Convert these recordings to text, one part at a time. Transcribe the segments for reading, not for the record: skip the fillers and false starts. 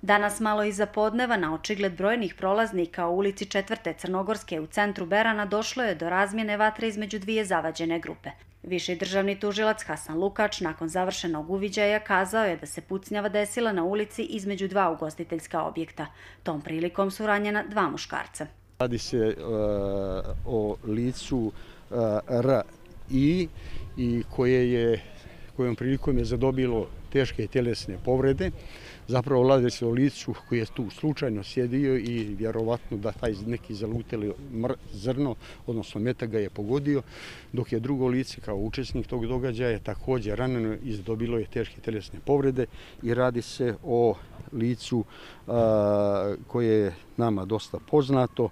Danas malo iza podneva na očigled brojnih prolaznika u ulici 4. Crnogorske u centru Berana došlo je do razmjene vatre između dvije zavađene grupe. Viši državni tužilac Hasan Lukač nakon završenog uviđaja kazao je da se pucnjava desila na ulici između dva ugostiteljska objekta. Tom prilikom su ranjena dva muškarca. Radi se o licu R.I. kojom prilikom je zadobilo teške tjelesne povrede. Zapravo radi se o licu koji je tu slučajno sjedio i vjerovatno da taj neki zaluteli zrno, odnosno metak ga je pogodio, dok je drugo lice kao učesnik tog događaja također ranjeno i zadobilo je teške tjelesne povrede i radi se o licu koje je nama dosta poznato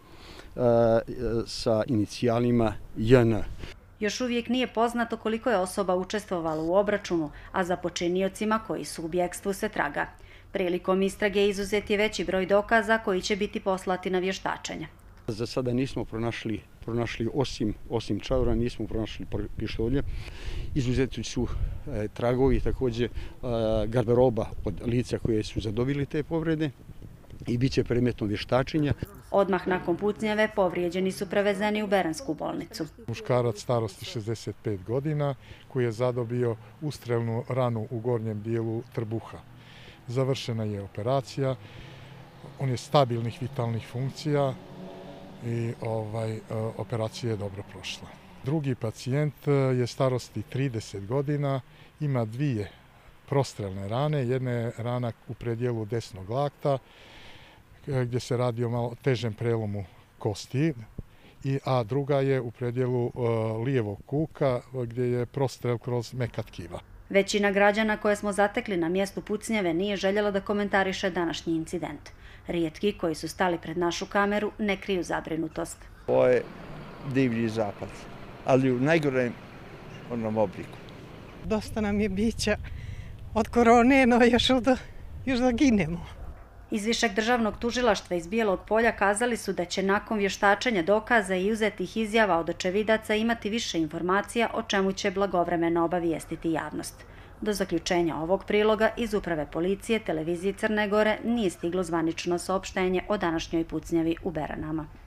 sa inicijalima JN. Još uvijek nije poznato koliko je osoba učestvovalo u obračunu, a za počiniocima koji su u bjekstvu se traga. Prilikom istrage izuzet je veći broj dokaza koji će biti poslati na vještačenje. Za sada nismo pronašli osim čaura, nismo pronašli pištolje. Izuzeti su tragovi, također garderoba od lica koje su zadobili te povrede i bit će predmetom vještačenja. Odmah nakon pucnjave povrijeđeni su prevezeni u Beransku bolnicu. Muškarac starosti 65 godina koji je zadobio ustrelnu ranu u gornjem dijelu trbuha. Završena je operacija, on je stabilnih vitalnih funkcija i operacija je dobro prošla. Drugi pacijent je starosti 30 godina, ima dvije prostrelne rane, jedna je rana u predjelu desnog lakta gdje se radi o malo težem prelomu kosti, a druga je u predjelu lijevog kuka gdje je prostrel kroz meka tkiva. Većina građana koje smo zatekli na mjestu pucnjave nije željela da komentariše današnji incident. Rijetki koji su stali pred našu kameru ne kriju zabrinutost. Ovo je divlji zapad, ali u najgorem onom obliku. Dosta nam je bića od korone, no još da ginemo. Iz Višeg državnog tužilaštva iz Bijelog Polja kazali su da će nakon vještačenja dokaza i uzetih izjava od očevidaca imati više informacija o čemu će blagovremeno obavijestiti javnost. Do zaključenja ovog priloga iz Uprave policije televizije Crne Gore nije stiglo zvanično saopštenje o današnjoj pucnjavi u Beranama.